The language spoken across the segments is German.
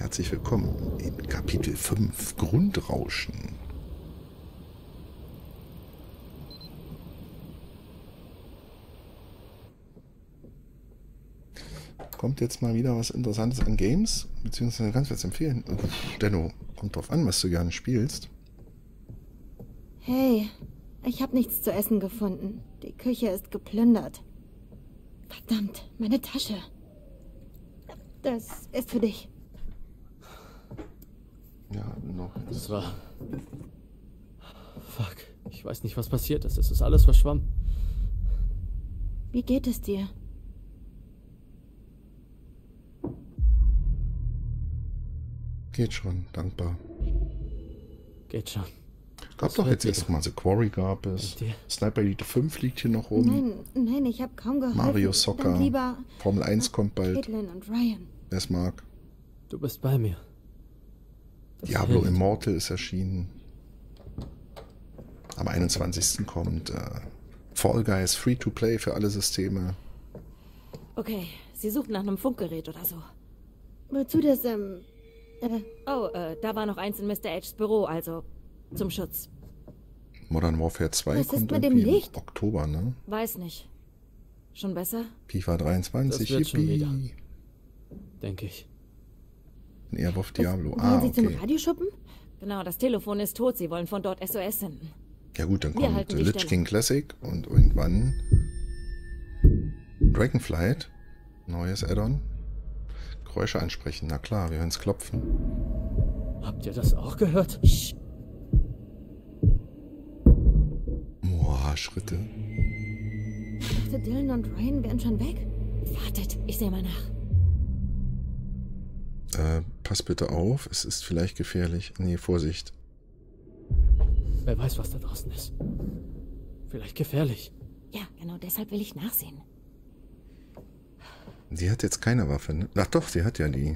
herzlich willkommen in Kapitel 5 Grundrauschen. Kommt jetzt mal wieder was Interessantes an Games, beziehungsweise kannst du jetzt empfehlen. Denno, kommt drauf an, was du gerne spielst. Hey, ich habe nichts zu essen gefunden. Die Küche ist geplündert. Verdammt, meine Tasche. Das ist für dich. Ja, noch. Das war... Fuck, ich weiß nicht, was passiert ist. Es ist alles verschwommen. Wie geht es dir? Geht schon, dankbar. Geht schon. Gab doch jetzt erst mal The Quarry gab es. Sniper Elite 5 liegt hier noch rum. Nein, ich habe kaum geholfen. Mario Soccer. Dann lieber Formel 1 kommt bald. Caitlin und Ryan. Wer es mag. Du bist bei mir. Das Diablo hilft. Immortal ist erschienen. Am 21. kommt Fall Guys Free-to-Play für alle Systeme. Okay, sie sucht nach einem Funkgerät oder so. Wozu das, Da war noch eins in Mr. Edges Büro, also zum Schutz. Modern Warfare 2 Was ist kommt mit dem irgendwie im Licht? Oktober, ne? Weiß nicht. Schon besser? FIFA 23, Das wird schon Yippie. wieder. Denke ich. Airwolf Diablo. wollen Sie zum Okay. Radioschuppen? Genau, das Telefon ist tot. Sie wollen von dort SOS senden. Ja gut, dann Wir kommt halten die Lich Stelle. King Classic und irgendwann Dragonflight. Neues Add-on. Geräusche ansprechen, na klar, wir hören es klopfen. Habt ihr das auch gehört? Sch Boah, Schritte. Ich dachte, Dylan und Ryan wären schon weg. Wartet, ich sehe mal nach. Pass bitte auf, es ist vielleicht gefährlich. Nee, Vorsicht. Wer weiß, was da draußen ist. Vielleicht gefährlich. Ja, genau deshalb will ich nachsehen. Die hat jetzt keine Waffe, ne? Ach doch, sie hat ja die.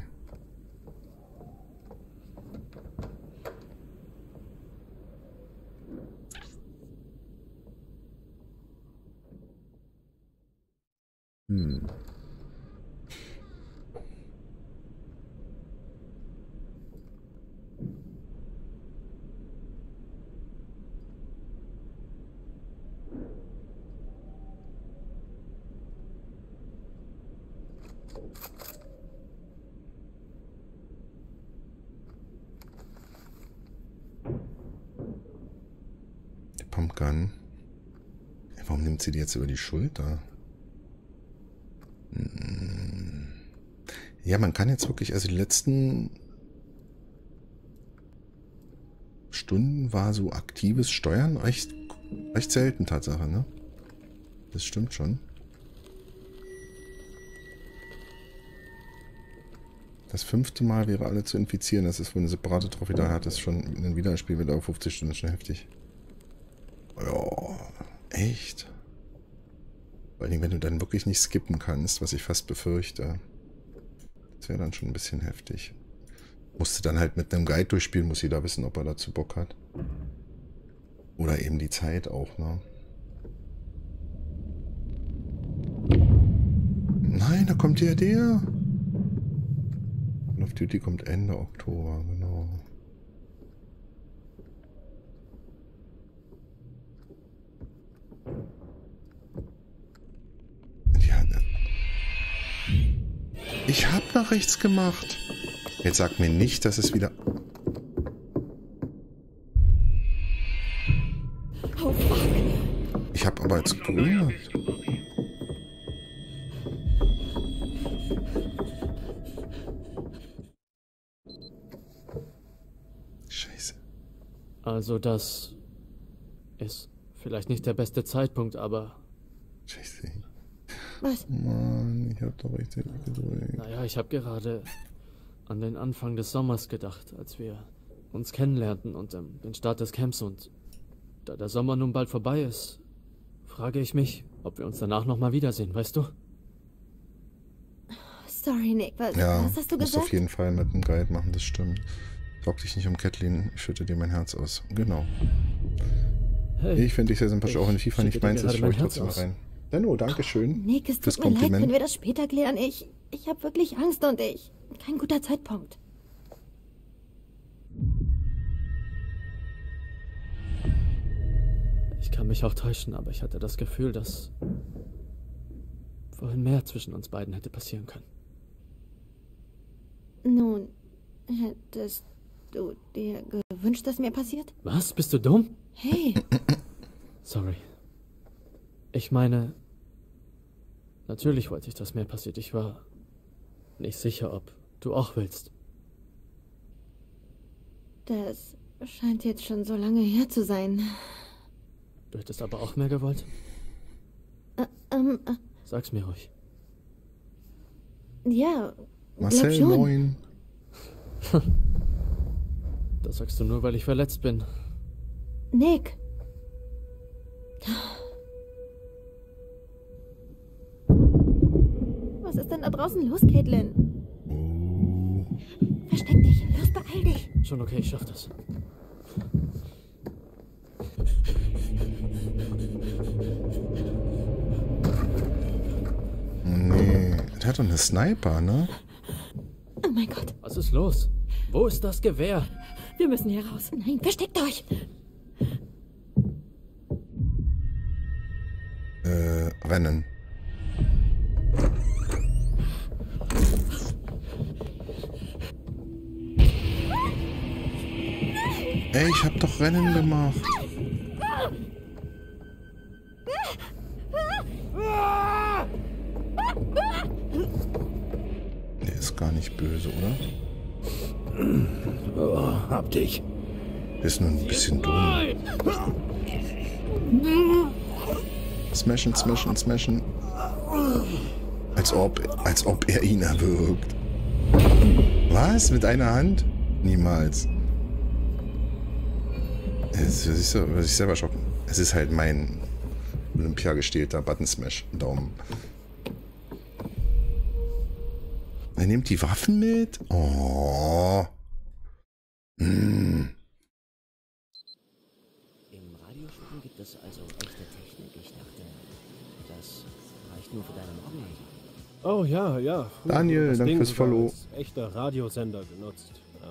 Die Pumpgun. Warum nimmt sie die jetzt über die Schulter? Ja, man kann jetzt wirklich, also die letzten Stunden war so aktives Steuern recht selten, Tatsache, ne? Das stimmt schon. Das 5. Mal wäre alle zu infizieren. Das ist wohl eine separate Trophäe. Da hat es schon ein Wiederspiel mit auf 50 Stunden. Das ist schon heftig. Ja, echt? Vor allem, wenn du dann wirklich nicht skippen kannst, was ich fast befürchte. Das wäre dann schon ein bisschen heftig. Musste dann halt mit einem Guide durchspielen, muss jeder wissen, ob er dazu Bock hat. Oder eben die Zeit auch, ne? Nein, da kommt ja der. Call of Duty kommt Ende Oktober, genau. Ja, ich hab nach rechts gemacht. Jetzt sag mir nicht, dass es wieder... Oh, fuck. Ich hab aber jetzt gerührt. Scheiße. Also das ist vielleicht nicht der beste Zeitpunkt, aber... Scheiße. Was? Mann, ich hab doch richtig gedrückt. Naja, ich habe gerade an den Anfang des Sommers gedacht, als wir uns kennenlernten und den Start des Camps. Und da der Sommer nun bald vorbei ist, frage ich mich, ob wir uns danach nochmal wiedersehen, weißt du? Sorry, Nick, was hast du musst gesagt? auf jeden Fall mit dem Guide machen, das stimmt. Sorg dich nicht um Kathleen, ich schütte dir mein Herz aus. Genau. Hey, Ich finde dich sehr sympathisch, auch wenn FIFA nicht schütte meins dir ist, gerade schaue ich mein Herz trotzdem mal aus. rein. Denno, dankeschön Nick, es fürs tut mir leid, Kompliment. können wir das später klären? Ich habe wirklich Angst und kein guter Zeitpunkt. Ich kann mich auch täuschen, aber ich hatte das Gefühl, dass vorhin mehr zwischen uns beiden hätte passieren können. Nun, hättest du dir gewünscht, dass mir passiert? Was? Bist du dumm? Hey, Sorry. Ich meine, natürlich wollte ich, dass mehr passiert. Ich war nicht sicher, ob du auch willst. das scheint jetzt schon so lange her zu sein. Du hättest aber auch mehr gewollt? Sag's mir ruhig. Ja, Marcel, glaub schon. moin. Das sagst du nur, weil ich verletzt bin. Nick. Was ist denn da draußen los, Caitlin? Oh. Versteck dich. Los, beeil dich. Schon okay, ich schaff das. Nee, der hat doch eine Sniper, ne? Oh mein Gott. Was ist los? Wo ist das Gewehr? Wir müssen hier raus. Nein, versteckt euch. Rennen. Ey, ich hab doch Rennen gemacht. Der ist gar nicht böse, oder? Oh, hab dich. Der ist nur ein bisschen dumm. Smashen, smashen, smashen. Als ob er ihn erwürgt. Was? Mit einer Hand? Niemals. Es ist sich selber schocken. Es ist halt mein Olympia-gestählter Button-Smash. Daumen. Er nimmt die Waffen mit? Oh. Im Radiostudio gibt es also echte Technik. Ich dachte, das reicht nur für deine Morgenmusik. Oh ja, ja. Daniel, Das danke Ding fürs sogar Follow. als echter Radiosender genutzt.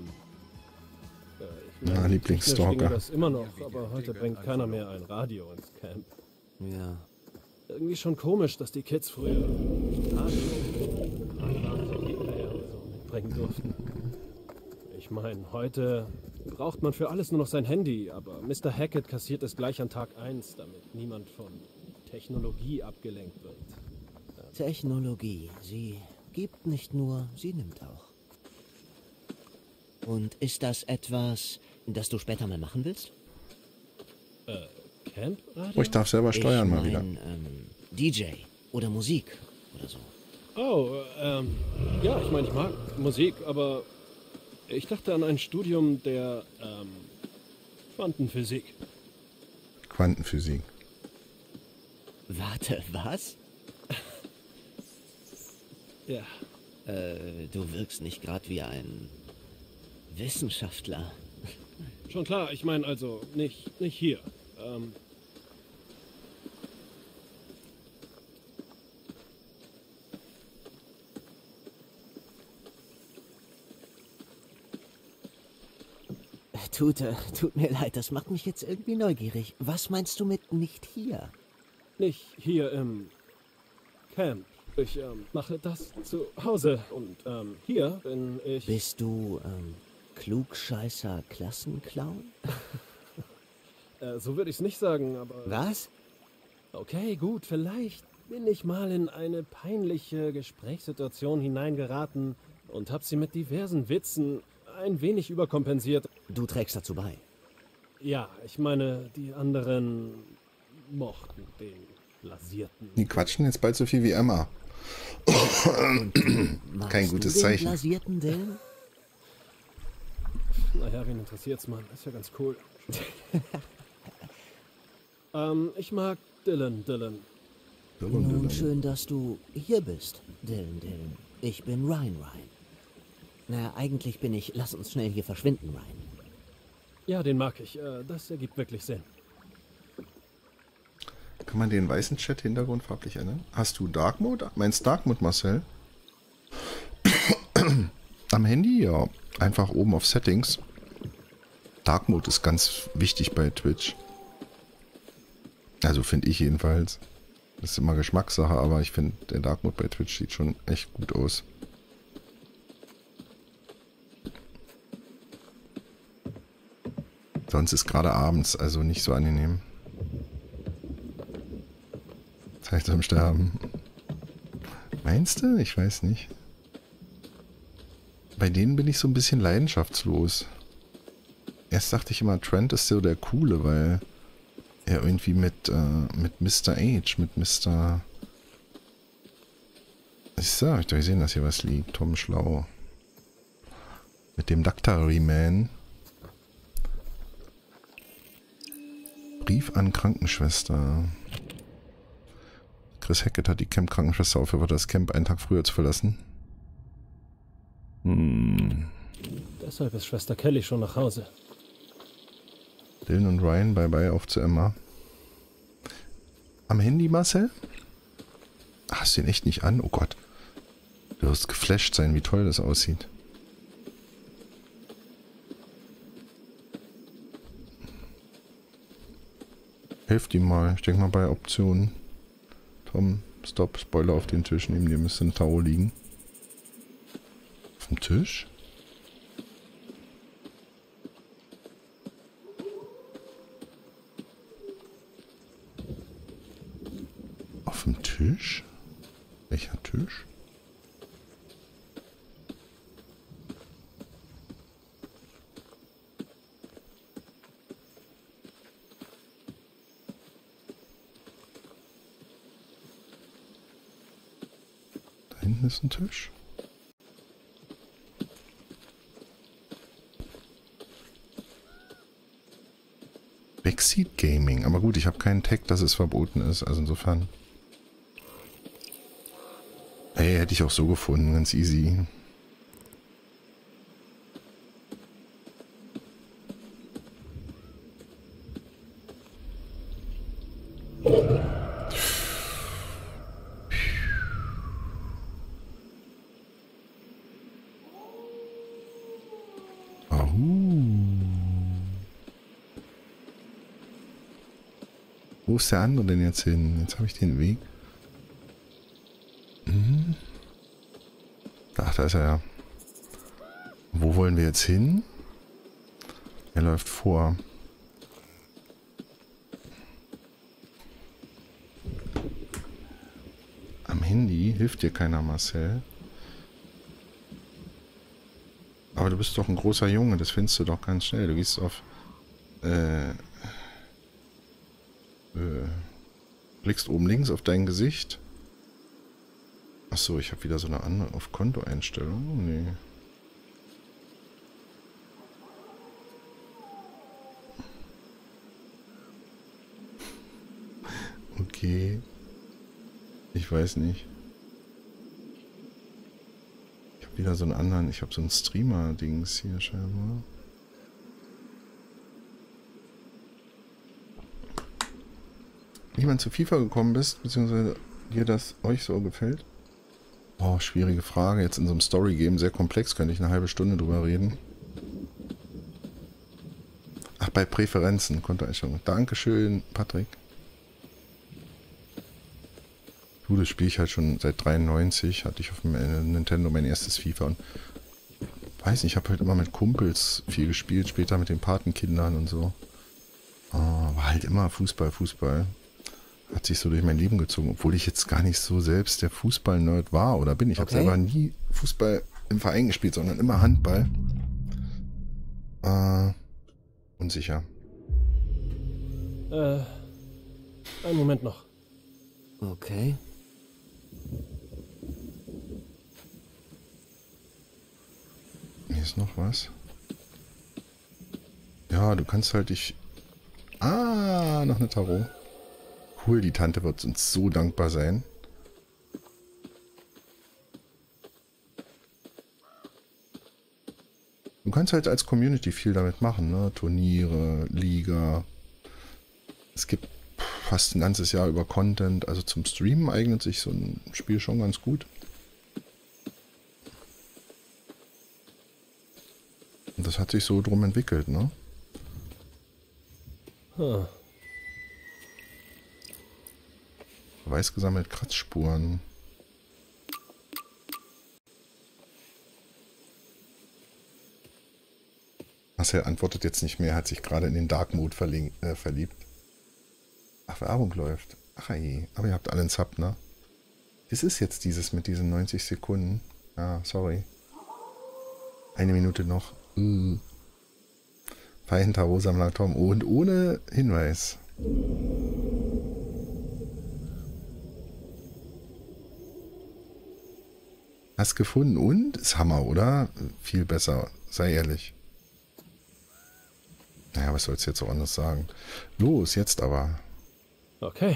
Na, Lieblingsstalker. Technisch ginge das immer noch, aber heute bringt keiner mehr ein Radio ins Camp. Ja. Irgendwie schon komisch, dass die Kids früher Radio, CD-Player und so mitbringen durften. Ich meine, heute braucht man für alles nur noch sein Handy, aber Mr. Hackett kassiert es gleich an Tag 1, damit niemand von Technologie abgelenkt wird. Technologie. Sie gibt nicht nur, sie nimmt auch. Und ist das etwas, das du später mal machen willst? Camp-Radio? Oh, ich darf selber steuern mal wieder. DJ oder Musik oder so. Oh, ja, ich meine, ich mag Musik, aber ich dachte an ein Studium der, Quantenphysik. Quantenphysik. Warte, was? Ja. Du wirkst nicht gerade wie ein Wissenschaftler. Schon klar, ich meine also nicht hier. Tut mir leid, das macht mich jetzt irgendwie neugierig. Was meinst du mit nicht hier? Nicht hier im Camp. Ich mache das zu Hause und hier bin ich. Bist du Klugscheißer Klassenclown? So würde ich es nicht sagen, aber. Was? Okay, gut, vielleicht bin ich mal in eine peinliche Gesprächssituation hineingeraten und habe sie mit diversen Witzen ein wenig überkompensiert. Du trägst dazu bei. Ja, ich meine, die anderen mochten den Blasierten. Die quatschen jetzt bald so viel wie Emma. Kein gutes Zeichen. Blasierten Dylan? Naja, wen interessiert's, Mann? Ist ja ganz cool. Ich mag Dylan. Nun, schön, dass du hier bist, Dylan. Ich bin Ryan. Naja, eigentlich bin ich... Lass uns schnell hier verschwinden, Ryan. Ja, den mag ich. Das ergibt wirklich Sinn. Kann man den weißen Chat-Hintergrund farblich ändern? Hast du Dark Mode? Meinst Dark Mode, Marcel? Am Handy? Ja. Einfach oben auf Settings. Dark Mode ist ganz wichtig bei Twitch. Also finde ich jedenfalls. Das ist immer Geschmackssache, aber ich finde, der Dark Mode bei Twitch sieht schon echt gut aus. Sonst ist gerade abends, also nicht so angenehm. Zeit zum Sterben. Meinst du? Ich weiß nicht. Bei denen bin ich so ein bisschen leidenschaftslos. Erst dachte ich immer, Trent ist so der Coole, weil er irgendwie mit Mr. H, mit Mr. So, hab ich doch gesehen, dass hier was liegt. Tom Schlau. Mit dem Dr. Man. Brief an Krankenschwester. Chris Hackett hat die Camp-Krankenschwester aufgefordert, das Camp einen Tag früher zu verlassen. Deshalb ist Schwester Kelly schon nach Hause. Dylan und Ryan, bye bye, auf zu Emma. Am Handy, Marcel? Hast du ihn echt nicht an? Oh Gott. Du wirst geflasht sein, wie toll das aussieht. Helft ihm mal. Ich denke mal bei Optionen. Tom, stopp, Spoiler auf den Tisch. Neben dir müsste ein Tau liegen. Auf dem Tisch? Auf dem Tisch? Welcher Tisch? Da hinten ist ein Tisch. Backseat Gaming. Aber gut, ich habe keinen Tag, dass es verboten ist. Also insofern. Hey, hätte ich auch so gefunden. Ganz easy. Wo ist der andere denn jetzt hin? Jetzt habe ich den Weg. Ach, da ist er ja. Wo wollen wir jetzt hin? Er läuft vor. Am Handy hilft dir keiner, Marcel. Aber du bist doch ein großer Junge, das findest du doch ganz schnell. Du gehst auf... klickst oben links auf dein Gesicht. Achso, ich habe wieder so eine andere auf Kontoeinstellung. Nee. Okay. Ich weiß nicht. Ich habe wieder so einen anderen, ich habe so einen Streamer-Dings hier scheinbar. Jemand zu FIFA gekommen bist, beziehungsweise dir das euch so gefällt? Oh, schwierige Frage. Jetzt in so einem Story-Game, sehr komplex, könnte ich eine halbe Stunde drüber reden. Ach, bei Präferenzen, Kontoeinstellungen. Dankeschön, Patrick. Du, das spiele ich halt schon seit 93. Hatte ich auf dem Nintendo mein erstes FIFA und weiß nicht, ich habe halt immer mit Kumpels viel gespielt, später mit den Patenkindern und so. Oh, war halt immer Fußball. Hat sich so durch mein Leben gezogen, obwohl ich jetzt gar nicht so selbst der Fußball-Nerd war oder bin. Ich habe selber nie Fußball im Verein gespielt, sondern immer Handball. Unsicher. Einen Moment noch. Okay. Hier ist noch was. Ja, du kannst halt dich... Ah, noch eine Tarot. Cool, die Tante wird uns so dankbar sein. Du kannst halt als Community viel damit machen, ne? Turniere, Liga. Es gibt fast ein ganzes Jahr über Content. Also zum Streamen eignet sich so ein Spiel schon ganz gut. Und das hat sich so drum entwickelt, ne? Huh. Weiß gesammelt, Kratzspuren. Marcel antwortet jetzt nicht mehr, hat sich gerade in den Dark Mode verliebt. Ach, Werbung läuft. Ach ey, aber ihr habt alle einen Sub, ne? Es ist jetzt dieses mit diesen 90 Sekunden. Ah, sorry. 1 Minute noch. Fall hinter Rosa am Tom und ohne Hinweis. Hast gefunden und? Ist Hammer, oder? Viel besser, sei ehrlich. Naja, was sollst du jetzt auch anders sagen? Los, jetzt aber. Okay.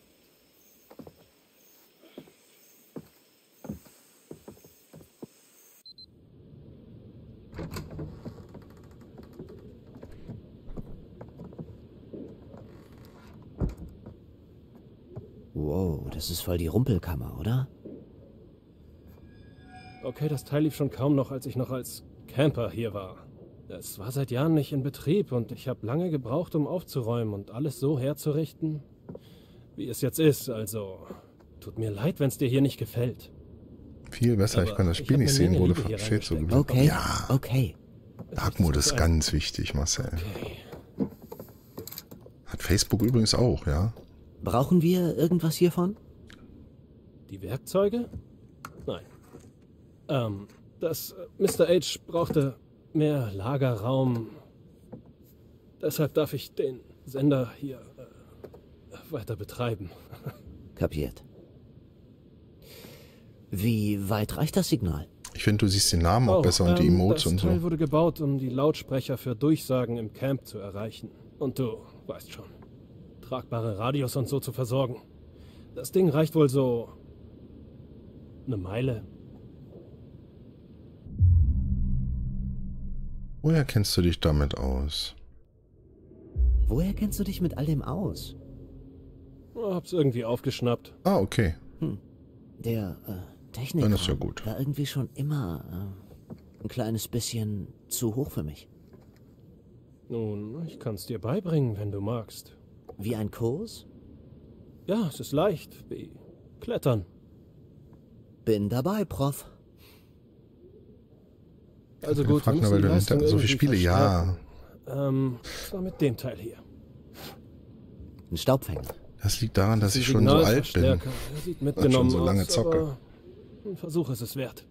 Wow, das ist voll die Rumpelkammer, oder? Okay, das Teil lief schon kaum noch, als ich noch als Camper hier war. Es war seit Jahren nicht in Betrieb und ich habe lange gebraucht, um aufzuräumen und alles so herzurichten, wie es jetzt ist. Also, tut mir leid, wenn es dir hier nicht gefällt. Viel besser, Aber ich kann das ich Spiel hab nicht eine sehen, Menge wurde Liebe hier von Shade so reingesteckt. geblieben. Okay, Ja, okay. Dark Mode ist ganz wichtig, Marcel. Okay. Hat Facebook übrigens auch, ja? Brauchen wir irgendwas hiervon? Die Werkzeuge? Nein. Mr. H brauchte mehr Lagerraum. Deshalb darf ich den Sender hier weiter betreiben. Kapiert. Wie weit reicht das Signal? Ich finde, du siehst den Namen auch besser und die Emotes und Das Teil so. wurde gebaut, um die Lautsprecher für Durchsagen im Camp zu erreichen. Und du weißt schon, tragbare Radios und so zu versorgen. Das Ding reicht wohl so 1 Meile. Woher kennst du dich damit aus? Woher kennst du dich mit all dem aus? Hab's irgendwie aufgeschnappt. Ah, okay. Der Technik Dann ist ja gut. war irgendwie schon immer ein kleines bisschen zu hoch für mich. Nun, ich kann's dir beibringen, wenn du magst. Wie ein Kurs? Ja, es ist leicht, wie Klettern. Bin dabei, Prof. Also Ich gut, frag wir nur, müssen weil die du Leistung so viele irgendwie Spiele, ja. verstärken. Das war mit dem Teil hier. Ein Staubfänger. Das liegt daran, dass Die ich schon so alt bin. Signalverstärker, der sieht mitgenommen so lange aus, zocke. aber ein Versuch ist es wert.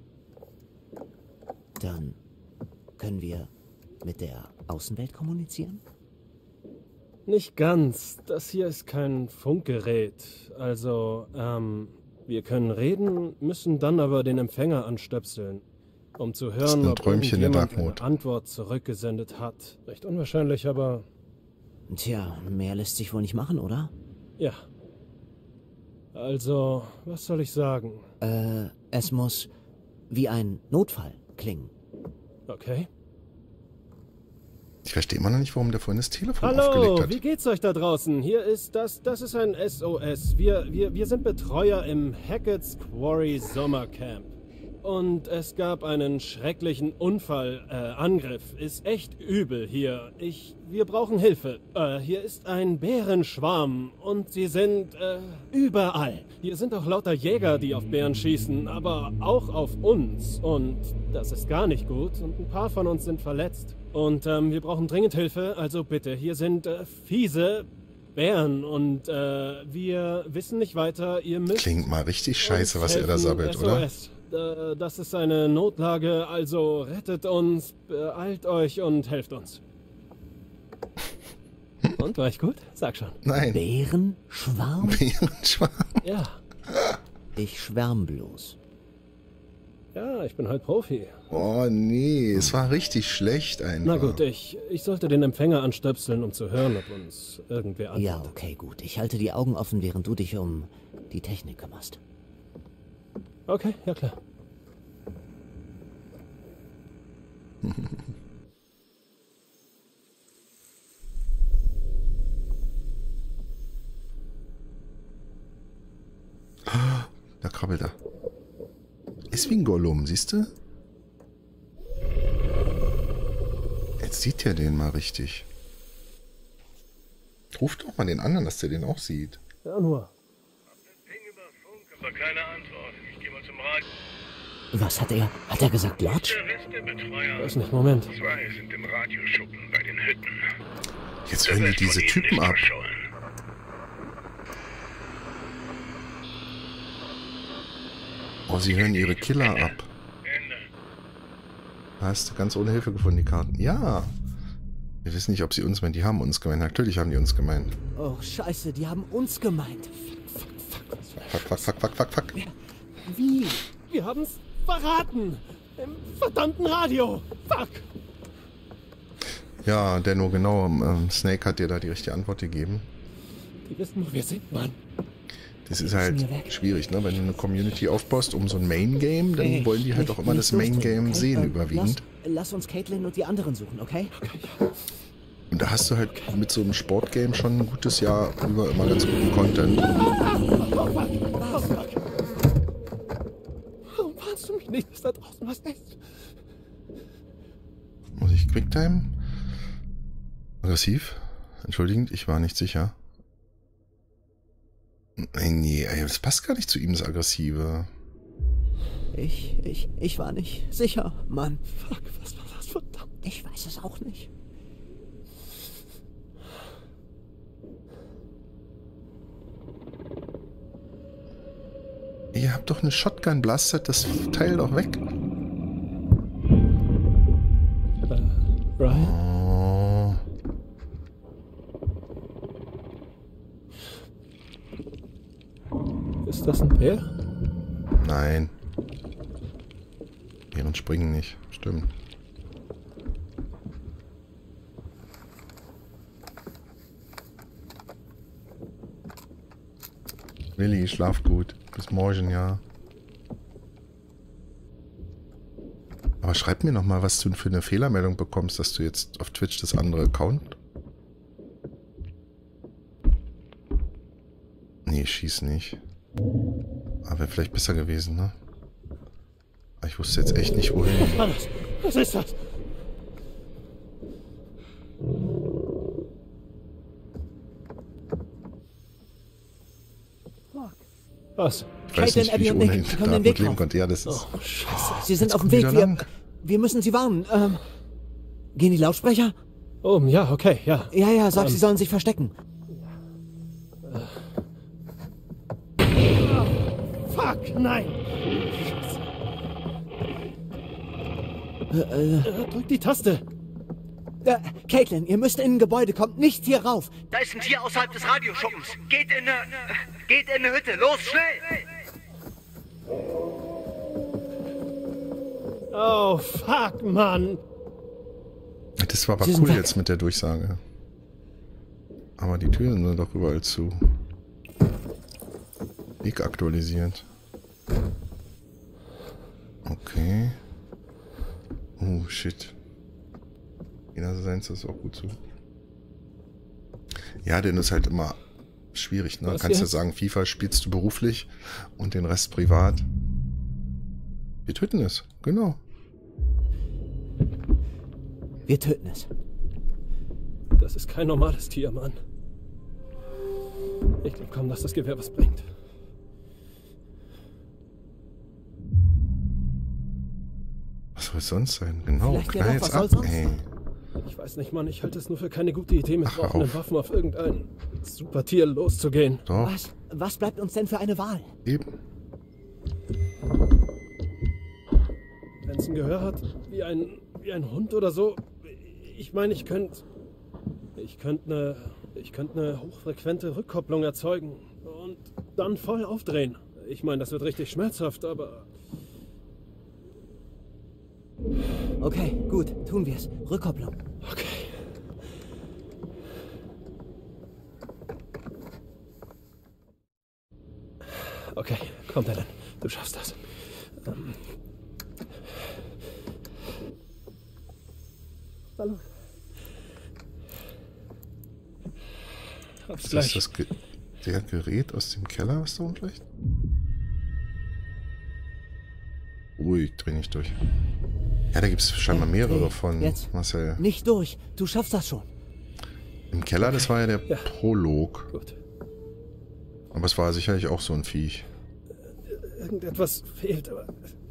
Dann können wir mit der Außenwelt kommunizieren? Nicht ganz. Das hier ist kein Funkgerät. Also, wir können reden, müssen dann aber den Empfänger anstöpseln, um zu Das ist hören, ein ob Träumchen der irgendjemand Dark Mode. eine Antwort zurückgesendet hat. Recht unwahrscheinlich, aber Tja, mehr lässt sich wohl nicht machen, oder? ja. Also, was soll ich sagen? Es muss wie ein Notfall klingen. Okay. Ich verstehe immer noch nicht, warum der vorhin das Telefon Hallo, aufgelegt hat. wie geht's euch da draußen? Hier ist das ist ein SOS. Wir sind Betreuer im Hackett's Quarry Sommercamp. Und es gab einen schrecklichen Angriff. Ist echt übel hier. Wir brauchen Hilfe. Hier ist ein Bärenschwarm und sie sind überall. Hier sind auch lauter Jäger, die auf Bären schießen, aber auch auf uns. Und das ist gar nicht gut. Und ein paar von uns sind verletzt. Und wir brauchen dringend Hilfe. Also bitte, hier sind fiese Bären und wir wissen nicht weiter. Ihr müsst Klingt mal richtig scheiße, uns was er da helfen. sabbelt, oder? SOS. Das ist eine Notlage, also rettet uns, beeilt euch und helft uns. Und, war ich gut? Sag schon. Nein. Bärenschwarm? Bärenschwarm. Ja. Ich schwärm bloß. Ja, ich bin halt Profi. Oh nee, es war richtig schlecht einfach. Na gut, ich sollte den Empfänger anstöpseln, um zu hören, ob uns irgendwer antwortet. Ja, okay, gut. Ich halte die Augen offen, während du dich um die Technik kümmerst. Okay, ja klar. Da krabbelt er. Ist wie ein Gollum, siehst du? Jetzt sieht er den mal richtig. Ruf doch mal den anderen, dass der den auch sieht. Ja, nur. keine Antwort. Ich gehe mal zum Radio. Was hat er? Hat er gesagt Lodge? Der Rest der Betreuer. Weiß nicht, Moment. 2 sind im Radioschuppen bei den Hütten. Jetzt hören die diese Typen ab. Oh, sie hören ihre Killer ab. Da hast du ganz ohne Hilfe gefunden, die Karten. Ja. Wir wissen nicht, ob sie uns meinen. Die haben uns gemeint. Natürlich haben die uns gemeint. Oh, scheiße, die haben uns gemeint. Fuck. Wie? Wir haben's verraten. Im verdammten Radio. Fuck. Ja, Denno, genau. Snake hat dir da die richtige Antwort gegeben. Die wissen, wo wir sind, Mann. Das ist halt schwierig, ne? Wenn du eine Community aufbaust um so ein Main-Game, dann wollen die halt auch immer das Main-Game sehen, überwiegend. Lass uns Caitlin und die anderen suchen, okay? Und da hast du halt mit so einem Sportgame schon ein gutes Jahr über immer ganz guten Content. Warum warnst du mich nicht, dass da draußen was ist? Muss ich Quicktime? Aggressiv? Entschuldigend, ich war nicht sicher. Nee, das passt gar nicht zu ihm, das Aggressive. Ich war nicht sicher, Mann. Fuck, was war das, verdammt? Ich weiß es auch nicht. Ihr habt doch eine Shotgun, blastet das Teil doch weg. Brian? Oh. Ist das ein Bär? Nein. Bären springen nicht. Stimmt. Willi, schlaf gut. Bis morgen, ja. Aber schreib mir noch mal, was du für eine Fehlermeldung bekommst, dass du jetzt auf Twitch das andere Account... Nee, schieß nicht. Aber wäre vielleicht besser gewesen, ne? Aber ich wusste jetzt echt nicht, wohin. Was war das? Was ist das? Was? Ich weiß nicht, wie ich ohne da gut leben konnte. Ja, das ist... Oh, Scheiße. Sie sind auf dem Weg. Wir müssen sie warnen. Gehen die Lautsprecher? Oben, ja, okay, ja. Ja, sag, sie sollen sich verstecken. Fuck, nein! Drück die Taste. Caitlin, ihr müsst in ein Gebäude, kommt nicht hier rauf. Da ist ein Tier außerhalb des Radioschuppens. Geht in eine Hütte. Los, schnell! Oh, fuck, Mann. Das war aber cool jetzt mit der Durchsage. Aber die Türen sind doch überall zu. Weg aktualisiert. Okay. Oh, shit. Jeder seins ist auch gut so. Ja, denn das ist halt immer schwierig, ne? Du kannst ja sagen, FIFA spielst du beruflich und den Rest privat. Wir töten es, genau. Wir töten es. Das ist kein normales Tier, Mann. Ich glaube kaum, dass das Gewehr was bringt. Was soll es sonst sein? Genau, Vielleicht knall jetzt ab, ey. Ich weiß nicht, Mann, ich halte es nur für keine gute Idee, mit rauchenden Waffen auf irgendein Supertier loszugehen. Doch. Was bleibt uns denn für eine Wahl? Eben. Wenn es ein Gehör hat, wie ein Hund oder so. Ich meine, ich könnte eine hochfrequente Rückkopplung erzeugen und dann voll aufdrehen. Ich meine, das wird richtig schmerzhaft, aber... Okay, gut, tun wir es. Rückkopplung. Okay. Okay, komm, Dylan. Du schaffst das. Hallo. Ist das der Gerät aus dem Keller, was da unten liegt? Ruhig, dreh nicht durch. Ja, da gibt es scheinbar mehrere von jetzt. Marcel. Nicht durch, du schaffst das schon. Im Keller, das war ja der Prolog. Gut. Aber es war sicherlich auch so ein Viech. Irgendetwas fehlt, aber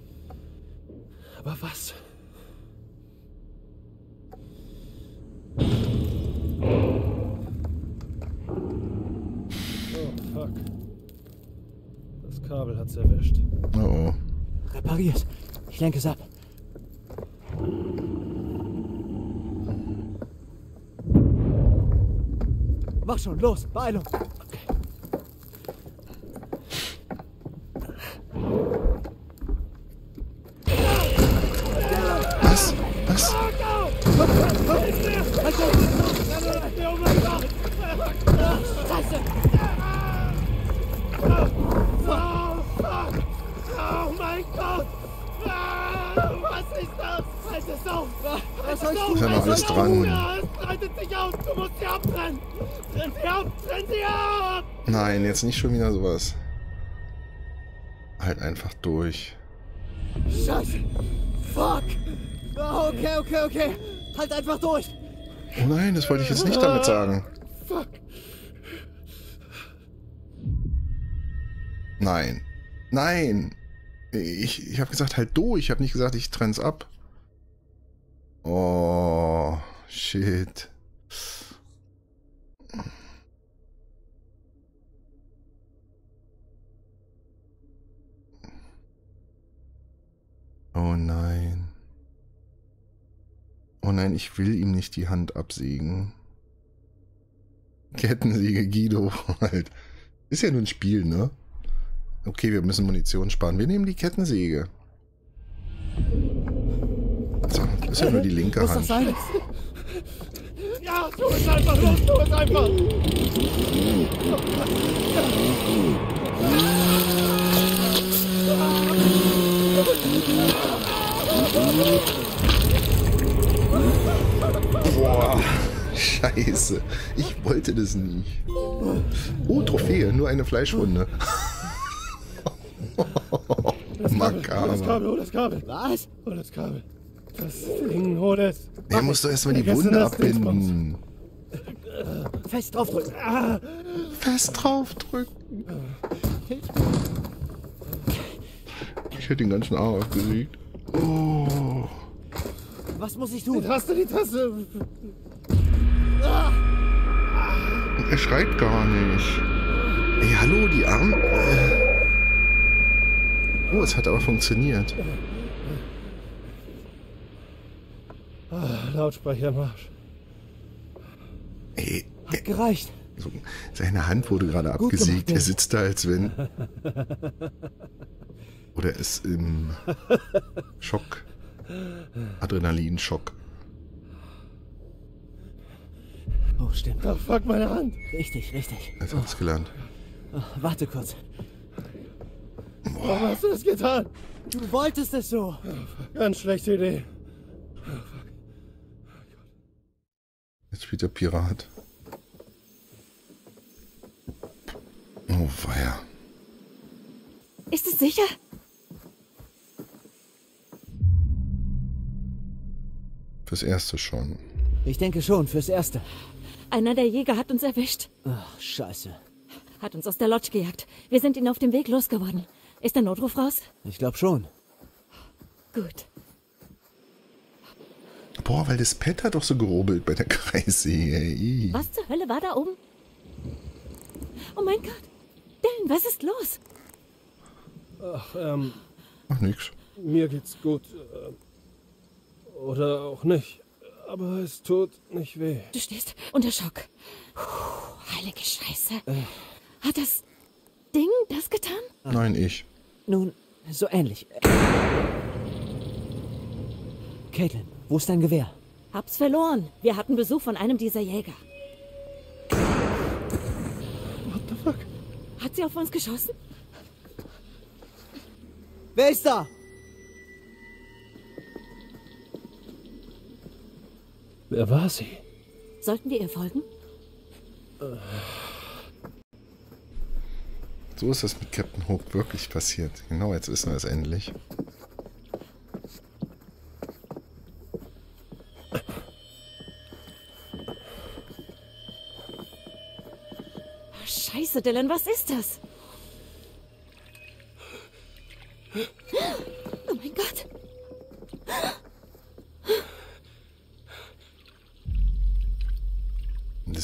was? Oh, fuck. Das Kabel hat's erwischt. Oh. Reparier's. Ich lenke es ab. Mach schon, los, Beeilung. Okay. Was? Oh mein Gott! Was ist das? Halt es auf! Ist ja noch alles dran. Es breitet sich aus! Du musst sie abtrennen! Trenn sie ab! Trenn sie ab! Nein, jetzt nicht schon wieder sowas. Halt einfach durch. Scheiße! Fuck! Oh, okay. Halt einfach durch! Oh nein, das wollte ich jetzt nicht damit sagen. Fuck! Nein. Ich habe gesagt, halt durch. Ich habe nicht gesagt, ich trenn's ab. Oh, shit. Oh nein. Oh nein, ich will ihm nicht die Hand absägen. Kettensäge Guido halt. Ist ja nur ein Spiel, ne? Okay, wir müssen Munition sparen. Wir nehmen die Kettensäge. So, das ist ja nur die linke Muss das Hand. sein? Ja, tu es einfach los! Tu es einfach! Boah, scheiße. Ich wollte das nicht. Oh, Trophäe, nur eine Fleischwunde. Makaber. Das Kabel! Was? Oh, das Kabel! Das Ding, hol es! Er muss doch erstmal die Vergessen Wunde das abbinden. Fest draufdrücken. Fest draufdrücken. Ich hätte den ganzen Arm abgesägt. Oh. Was muss ich Die tun? Taste! Er schreit gar nicht. Ey, hallo, die Arme. Oh, es hat aber funktioniert. Lautsprecher im Arsch. Ey, Hat gereicht. so, seine Hand wurde gerade Gut abgesägt. gemacht, Er sitzt da, als wenn... Oder ist im Schock. Adrenalinschock. Oh, stimmt. Oh, fuck, meine Hand! Richtig. Jetzt hat es gelernt. Oh, warte kurz. Warum hast du das getan? Du wolltest es so. Ganz schlechte Idee. Jetzt spielt der Pirat. Oh, weia. Ist es sicher? Fürs Erste schon. Ich denke schon, fürs Erste. Einer der Jäger hat uns erwischt. Ach, scheiße. Hat uns aus der Lodge gejagt. Wir sind ihn auf dem Weg losgeworden. Ist der Notruf raus? Ich glaube schon. Gut. Boah, weil das Pad hat doch so gerubbelt bei der Kreissäge. Ey. Was zur Hölle war da oben? Oh mein Gott. Dylan, was ist los? Ach, nix. Mir geht's gut. Oder auch nicht. Aber es tut nicht weh. Du stehst unter Schock. Heilige Scheiße. Hat das Ding das getan? Nein, ich. Nun, so ähnlich. Caitlin, wo ist dein Gewehr? Hab's verloren. Wir hatten Besuch von einem dieser Jäger. What the fuck? Hat sie auf uns geschossen? Wer ist da? Wer war sie? Sollten wir ihr folgen? So ist das mit Captain Hook wirklich passiert. Genau, jetzt wissen wir es endlich. Scheiße, Dylan, was ist das?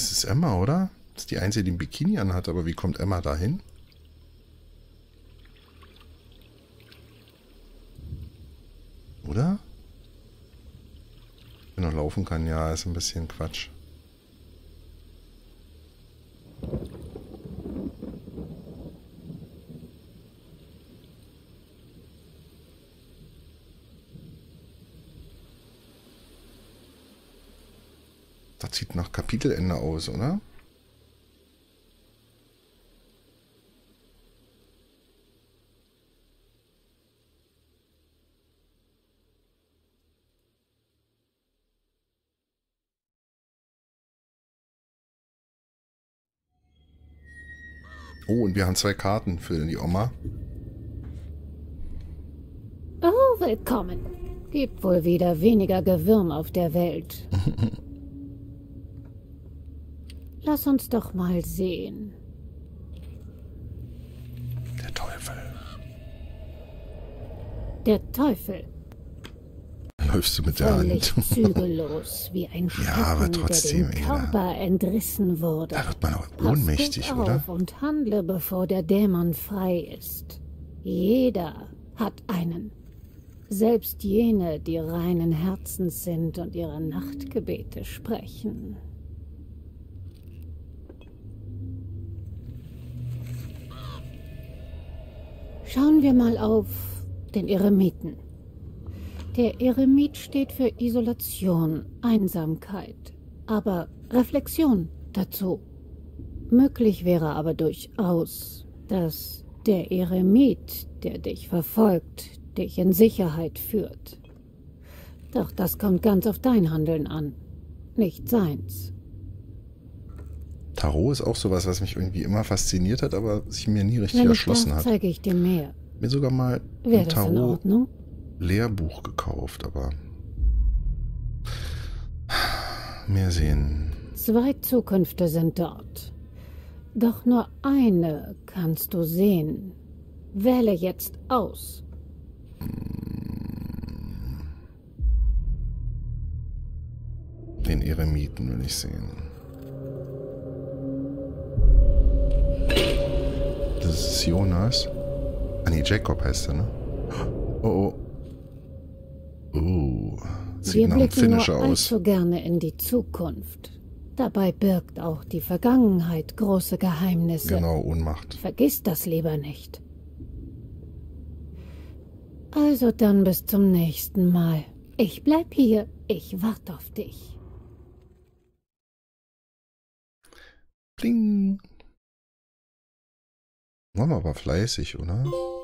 Das ist Emma, oder? Das ist die Einzige, die ein Bikini anhat, aber wie kommt Emma dahin? Oder? Wenn er laufen kann, ja, ist ein bisschen Quatsch. Das sieht nach Kapitelende aus, oder? Oh, und wir haben 2 Karten für die Oma. Oh, willkommen. Gibt wohl wieder weniger Gewürm auf der Welt. Lass uns doch mal sehen. Der Teufel. Der Teufel. Läufst du mit der Völlig Hand? zügellos, wie ein Schrecken, Ja, aber trotzdem, der dem Eda. Körper entrissen wurde. Da wird man auch Pass ohnmächtig, gut oder? auf und handle, bevor der Dämon frei ist. Jeder hat einen. Selbst jene, die reinen Herzens sind und ihre Nachtgebete sprechen. Schauen wir mal auf den Eremiten. Der Eremit steht für Isolation, Einsamkeit, aber Reflexion dazu. Möglich wäre aber durchaus, dass der Eremit, der dich verfolgt, dich in Sicherheit führt. Doch das kommt ganz auf dein Handeln an, nicht seins. Tarot ist auch sowas, was mich irgendwie immer fasziniert hat, aber sich mir nie richtig Wenn ich erschlossen darf, hat. zeige ich dir mehr. Mir sogar mal Wäre ein das in Ordnung? Tarot-Lehrbuch gekauft, aber mehr sehen. 2 Zukünfte sind dort. Doch nur eine kannst du sehen. Wähle jetzt aus. Den Eremiten will ich sehen. Das ist Jonas. Ah nee, Jacob heißt er, ne? Oh, oh. Sieht Wir nach einem blicken nur Finisher aus. allzu gerne in die Zukunft. Dabei birgt auch die Vergangenheit große Geheimnisse. Genau, Ohnmacht. Vergiss das lieber nicht. Also dann bis zum nächsten Mal. Ich bleib hier. Ich warte auf dich. Bling. Waren wir aber fleißig, oder?